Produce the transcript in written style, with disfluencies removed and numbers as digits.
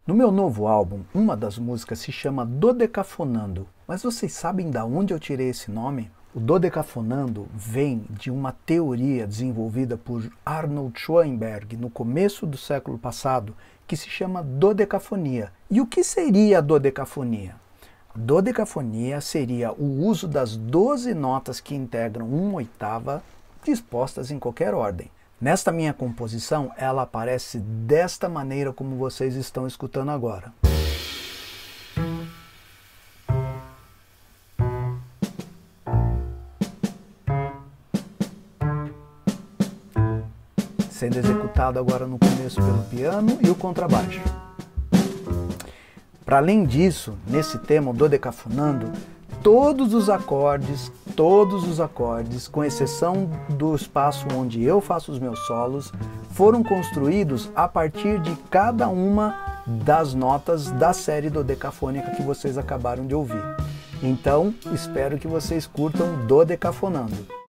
No meu novo álbum, uma das músicas se chama Dodecafonando. Mas vocês sabem de onde eu tirei esse nome? O dodecafonando vem de uma teoria desenvolvida por Arnold Schoenberg no começo do século passado, que se chama dodecafonia. E o que seria a dodecafonia? A dodecafonia seria o uso das 12 notas que integram uma oitava, dispostas em qualquer ordem. Nesta minha composição, ela aparece desta maneira como vocês estão escutando agora. Sendo executado agora no começo pelo piano e o contrabaixo. Para além disso, nesse tema, o dodecafonando, todos os acordes, com exceção do espaço onde eu faço os meus solos, foram construídos a partir de cada uma das notas da série dodecafônica que vocês acabaram de ouvir. Então, espero que vocês curtam Dodecafonando.